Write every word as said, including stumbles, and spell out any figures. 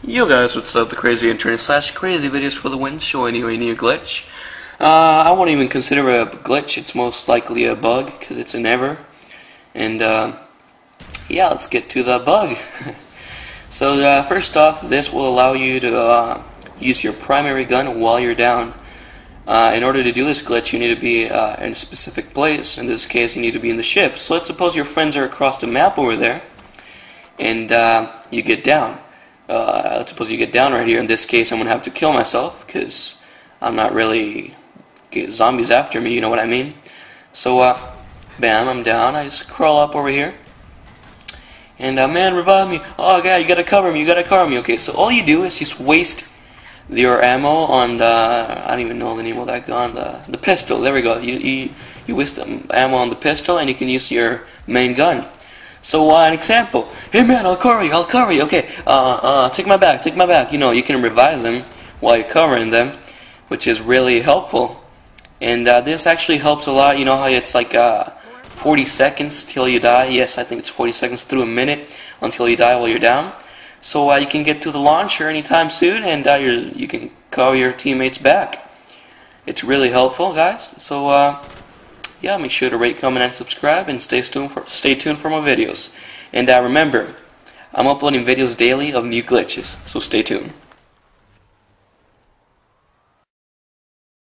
Yo guys, what's up? The Crazy Intern slash Crazy Videos for the win, showing you a new glitch. Uh, I won't even consider it a glitch, it's most likely a bug, because it's an error. And, uh, yeah, let's get to the bug. So, uh, first off, this will allow you to uh, use your primary gun while you're down. Uh, in order to do this glitch, you need to be uh, in a specific place. In this case, you need to be in the ship. So let's suppose your friends are across the map over there, and uh, you get down. Uh, let's suppose you get down right here. In this case, I'm going to have to kill myself because I'm not really get zombies after me, you know what I mean? So, uh, bam, I'm down. I just crawl up over here. And, uh, man, revive me. Oh, God, you gotta cover me. You gotta cover me. Okay, so all you do is just waste your ammo on the, I don't even know the name of that gun, the, the pistol. There we go. You, you, you waste the ammo on the pistol and you can use your main gun. So, uh, an example. Hey man, I'll cover you, I'll cover you. Okay, uh, uh, take my back, take my back. You know, you can revive them while you're covering them, which is really helpful. And uh, this actually helps a lot. You know how it's like uh, forty seconds till you die? Yes, I think it's forty seconds through a minute until you die while you're down. So uh, you can get to the launcher anytime soon, and uh, you're, you can cover your teammates back. It's really helpful, guys. So, uh... yeah, make sure to rate, comment, and subscribe, and stay tuned for stay tuned for more videos. And uh, remember, I'm uploading videos daily of new glitches, so stay tuned.